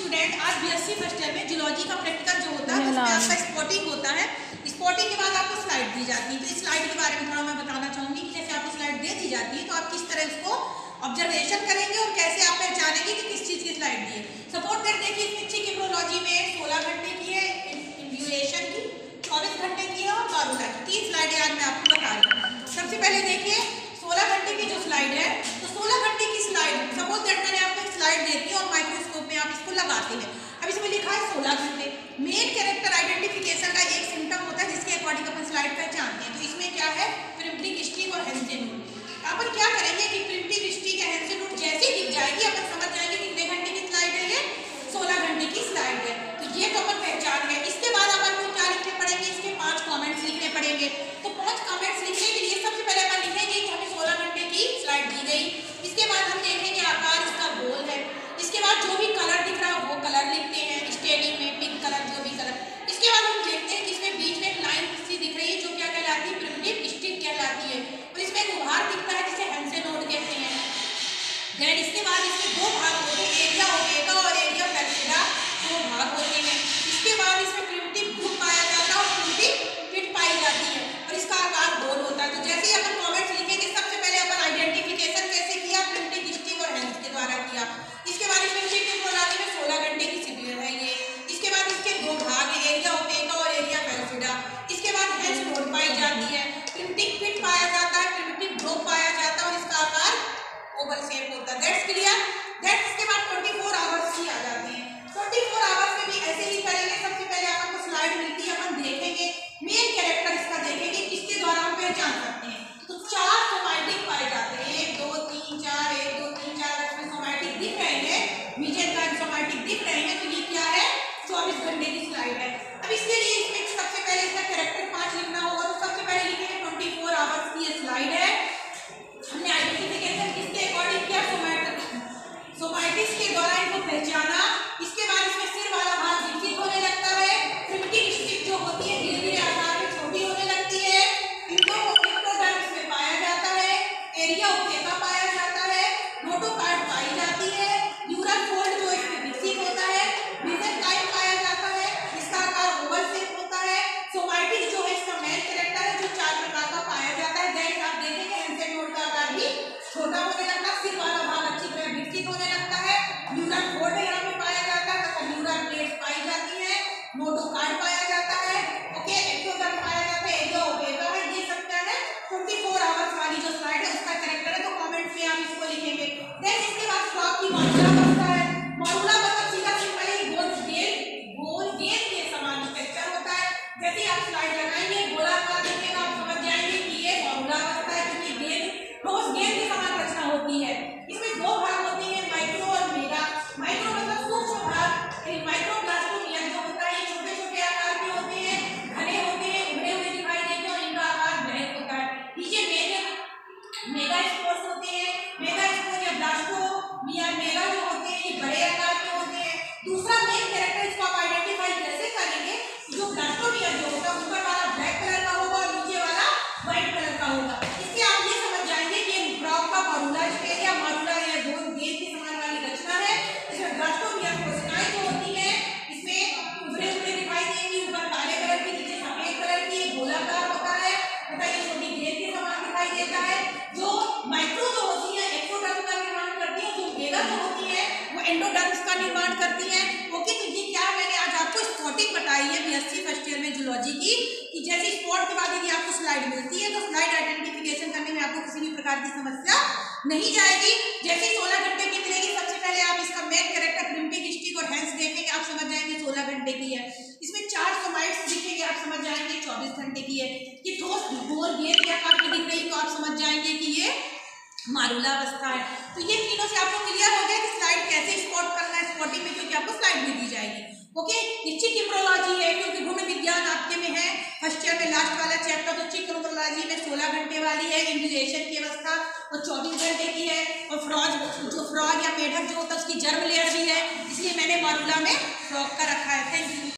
Student, आज BSc first year में zoology का प्रैक्टिकल जो होता है उसमें आपका स्पॉटिंग होता है। स्पॉटिंग के बाद आपको स्लाइड दी जाती है। तो इस स्लाइड के बारे में थोड़ा मैं बताना चाहूँगी कि जैसे आपको स्लाइड दे दी जाती है तो आप किस तरह उसको ऑब्जर्वेशन करेंगे और कैसे आप पहचानेंगे कि किस चीज़ की स्लाइड दी है। सपोर्ट कर देखिए, इसमें किम्ब्रोलॉजी में 16 घंटे की है, इंड्यूरेशन की 24 घंटे की है और मारूला की 3 स्लाइडें आज मैं आपको बता रही हूँ। सबसे पहले देखिए 16 घंटे की जो स्लाइड है, तो 16 घंटे की स्लाइड सपोज दैट मैंने आपको एक स्लाइड देती है और माइक्रोस्कोप में आप इसको लगाते हैं। अब इसमें लिखा है 16 घंटे। मेन कैरेक्टर आइडेंटिफिकेशन का एक सिम्टम होता है जिसके अकॉर्डिंग अपन स्लाइड पहचानते हैं। तो इसमें क्या है, प्रिम्प्टिक स्टिक और हेंसेन रूट। अपन क्या करेंगे कि प्रिम्प्टिक स्टिक या हेंसेन रूट जैसे ही दिख जाएगी अपन समझ जाएंगे कितने घंटे की स्लाइड है, ये 16 घंटे की स्लाइड है। तो ये तो अपन पहचान गए। इसके बाद अपन को क्या लिखने पड़ेंगे, इसके 5 कमेंट्स लिखने पड़ेंगे। तो 5 कमेंट्स लिखने के लिए सबसे पहले अपन लिखेंगे कि हमें 16 घंटे की स्लाइड दी गई। इसके बाद हम देखेंगे आकार इसका गोल है। इसके बाद जो भी कलर दिख रहा है वो कलर लिखते हैं, स्टेडिंग में पिंक कलर, जो भी कलर। इसके बाद हम देखते हैं कि इसमें बीच में एक लाइन सी दिख रही है जो क्या कहलाती है, प्रिमिटिव स्टिक कहलाती है। और इसमें एक उभार दिखता है जिसे हेंसेन नोड कहते हैं। देन इसके बाद इसमें 2 भाग होते हैं, एरिया ओमेगा और एरिया पेल्सिडा, 2 भाग होते हैं। इसके बाद इसमें प्रिमिटिव ग्रुप पाया जाता है और प्रिमिटिव फिट पाई जाती है और इसका आकार गोल होता है। तो जैसे ही अपन कमेंट्स लिखेंगे सबसे पहले अपन आइडेंटिफिकेशन कैसे किया, प्रिमिटिव स्टिक और हेंस के द्वारा किया। इसके बाद इसमें किम्ब्रोलॉजी में 16 घंटे की सीरियल है ये। इसके बाद इसके 2 भाग है, एरिया ओमेगा और एरिया पेल्सिडा। इसके बाद हेंस नोड पाई जाती है, प्रिमिटिव फिट पाया जाता है, प्रिमिटिव ग्रुप पाया जाता है और इसका आकार ओवल शेप होता है। That's clear. दैट्स इसके बाद 24 आवर्स ही आ जाते हैं। 24 आवर्स में भी ऐसे ही करेंगे। सबसे पहले अपन को स्लाइड मिलती है, अपन देखेंगे मेन कैरेक्टर इसका देखेंगे किसके द्वारा हम पहचान सकते हैं। तो 4 सोमैटिक पाए जाते हैं, 1 2 3 4, 1 2 3 4। इसमें सोमैटिक दिख रहे हैं, मीजेंकाइम सोमैटिक दिख रहे हैं। तो ये क्या है, 24 घंटे की स्लाइड है। अब इसके लिए इसमें सबसे पहले इसका कैरेक्टर 5 लिखना होगा। तो सबसे पहले लिखेंगे 24 आवर्स की ये स्लाइड है। हमने आइडेंटिफिकेशन किसके अकॉर्डिंग किया, सोमैटिक्स के द्वारा इनको पहचाना। इसके बाद इसमें सिर वाला भाग विकसित होने लगता है। प्रिमिटिव स्टिक जो होती है धीरे धीरे आकार में छोटी होने लगती है। इनको एक्टोडर्मिस में पाया जाता है, एरिया ओमेगा पाया जाता है, नोटोकार्ड पाई जाती है, न्यूरल फोल्ड जो इसमें विकसित होता है, मीसेंकाइम पाया जाता है, इसका आकार ओवल शेप होता है। सोमैटिक्स जो है इसका मेन कैरेक्टर है जो 4 प्रकार का पाया जाता है। दैट आप देखेंगे हेंसेन नोड का आकार भी छोटा होने लगता है, सिर वाला भाग अच्छी तरह विकसित होने लगता है, न्यूरल फोल्ड यहाँ पे पाया जाता है तथा न्यूरल प्लेट्स पाई जाती है, नोटोकार्ड पाया जाता है, ओके, एक्टोडर्म पाया जाता है, एरिया ओमेगा है। ये सब क्या है, 24 आवर्स वाली जो स्लाइड है उसका कैरेक्टर है। तो कमेंट्स में आप इसको लिखेंगे। देन इसके बाद फ्रॉग की मारूला बनता है। मारूला मतलब सीधा सिंपल ही गोल गेंद के समान स्ट्रक्चर होता है। जैसे आप स्लाइड लगाएंगे गोलाकार दिखेगा, आप समझ जाएंगे कि ये मारूला बनता है क्योंकि गेंद के समान रचना होती है। इसमें 2 भाग होते हैं, माइक्रो और मेगा। माइक्रो मतलब सूक्ष्म भाग, माइक्रोब्लास्टोमिया जो होता है ये छोटे छोटे आकार के होते हैं, घने होते हैं, उभरे हुए दिखाई देते हैं और इनका आकार बृहद होता है। नीचे मेगा स्पोर्स होते हैं। मेगा स्पोर या ब्लास्टोमिया मेगा जो होते हैं ये बड़े आकार के होते हैं। दूसरा मेन कैरेक्टर इसको आप आइडेंटिफाई कैसे करेंगे, जो ब्लास्टोमिया जो होगा ऊपर वाला ब्लैक कलर का होगा और नीचे वाला व्हाइट कलर का होगा। इससे आप ये समझ जाएंगे कि फ्रॉग का मारूला स्टेज या मारूला या गोल गेंद के समान वाली रचना है। इसमें ब्लास्टोमिया कोशिकाएं जो होती हैं इसमें उभरे हुए दिखाई देंगी, ऊपर काले कलर की, नीचे सफेद कलर की, गोलाकार होता है तथा ये छोटी गेंद के समान दिखाई देता है। जो माइक्रो जो होती है एक्टोडर्म का निर्माण करती है, जो मेगा जो होती है वो एंडोडर्म्स का निर्माण करती है। ओके, तो ये क्या मैंने आज आपको स्पॉटिंग बताई है बीएससी फर्स्ट ईयर में जूलॉजी की, कि जैसे स्पॉट के बाद यदि आपको स्लाइड मिलती है तो स्लाइड आइडेंटिफिकेशन करने में आपको किसी भी प्रकार की समस्या नहीं जाएगी। जैसे 16 घंटे की मिलेगी, सबसे पहले आप इसका मेन कैरेक्टर प्रिमिटिव स्टिक और हेंस देखेंगे, आप समझ जाएंगे 16 घंटे की है। इसमें 4 सोमाइट्स दिखेंगे, आप समझ जाएंगे 24 घंटे की है। ये ठोस गोल गेंद के आकार की दिख रही तो आप समझ जाएंगे कि ये मारूला अवस्था है। तो ये तीनों से आपको क्लियर हो गया कि स्लाइड कैसे स्पॉट करना है स्पॉटिंग में, क्योंकि आपको स्लाइड भी दी जाएगी। ओके, ये किम्ब्रोलॉजी है क्योंकि गुण विज्ञान आपके में है फर्स्ट ईयर में लास्ट वाला चैप्टर। तो किम्ब्रोलॉजी में 16 घंटे वाली है, इंड्यूरेशन की अवस्था वो 24 घंटे की है और फ्रॉग या मेढक जो होता है उसकी जर्म लेयर भी है, इसलिए मैंने मारूला में फ्रॉग का रखा है। Thank you.